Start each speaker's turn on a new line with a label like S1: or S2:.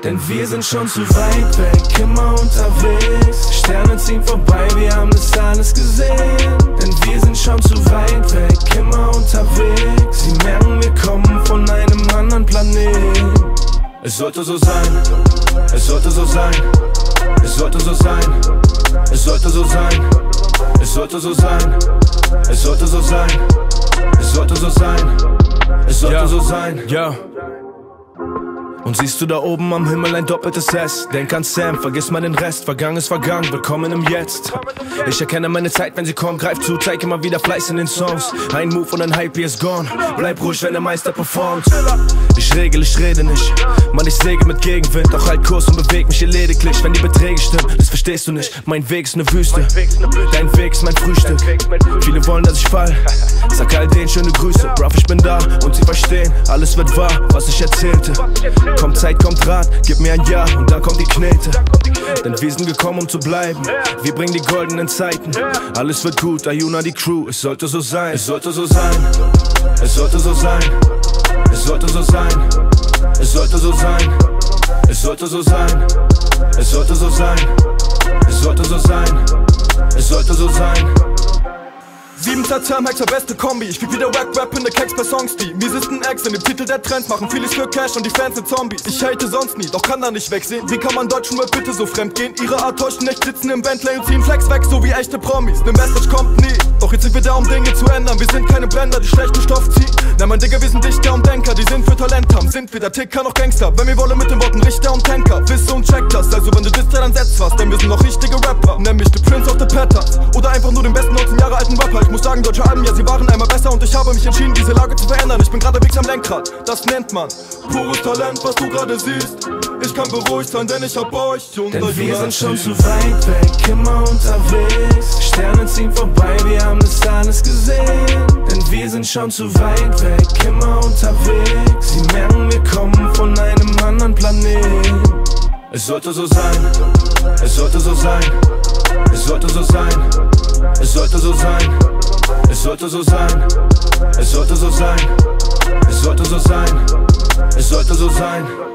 S1: Denn wir sind schon zu weit weg, immer unterwegs. Sterne ziehen vorbei, wir haben das alles gesehen. Denn wir sind schon zu weit weg, immer unterwegs. Sie merken, wir kommen von einem anderen Planeten. Es sollte so sein, es sollte so sein, es sollte so sein, es sollte so sein, es sollte so sein, es sollte so sein, es sollte so sein, es sollte so sein, ja. Und siehst du da oben am Himmel ein doppeltes S? Denk an Sam, vergiss mal den Rest. Vergangen ist vergangen, willkommen im Jetzt. Ich erkenne meine Zeit, wenn sie kommt. Greif zu, zeig immer wieder Fleiß in den Songs. Ein Move und ein Hype, hier ist gone. Bleib ruhig, wenn der Meister performt. Ich regel, ich rede nicht. Mann, ich segel mit Gegenwind. Doch halt Kurs und beweg mich hier lediglich. Wenn die Beträge stimmen, das verstehst du nicht. Mein Weg ist ne Wüste, dein Weg ist mein Frühstück. Viele wollen, dass ich fall. Sag all denen schöne Grüße. Bruv, ich bin da und sie verstehen. Alles wird wahr, was ich erzählte. Kommt Zeit, kommt Rat, gib mir ein Ja und dann kommt die Knete. Denn wir sind gekommen, um zu bleiben. Wir bringen die goldenen Zeiten. Alles wird gut, Ayuna, die Crew. Es sollte so sein, es sollte so sein, es sollte so sein, es sollte so sein, es sollte so sein, es sollte so sein, es sollte so sein, es sollte so sein, es sollte so sein.
S2: 7 Term, Hexer, beste Kombi. Ich krieg wieder Wack-Rap in der Keks bei Songs, die miesesten Acts in dem Titel der Trends machen vieles für Cash und die Fans sind Zombies. Ich hate sonst nie, doch kann da nicht wegsehen. Wie kann man deutschen Rap bitte so fremd gehen? Ihre Art täuscht nicht, sitzen im Bentley und ziehen Flex weg, so wie echte Promis. Ne Message kommt nie, doch jetzt sind wir da, um Dinge zu ändern. Wir sind keine Blender, die schlechten Stoff ziehen. Nein, mein Digga, wir sind Dichter und Denker, die sind für Talent haben. Sind weder Ticker noch Gangster, wenn wir wollen mit den Worten Richter und Tanker. Wisse und check das, also wenn du disst, dann setzt was. Denn wir sind noch richtige Rapper, nämlich the Prince of the Patterns. Oder einfach nur den besten 19 Jahre alten Rapper. Ich muss sagen, deutsche Alben, ja, sie waren einmal besser und ich habe mich entschieden, diese Lage zu verändern. Ich bin gerade wegs am Lenkrad, das nennt man pures Talent, was du gerade siehst. Ich kann beruhigt sein, denn ich hab euch und
S1: denn wir sind schon zu weit weg, immer unterwegs. Sterne ziehen vorbei, wir haben das alles gesehen. Denn wir sind schon zu weit weg, immer unterwegs. Sie merken, wir kommen von einem anderen Planeten. Es sollte so sein, es sollte so sein, es sollte so sein, es sollte so sein, es sollte so sein, es sollte so sein, es sollte so sein, es sollte so sein.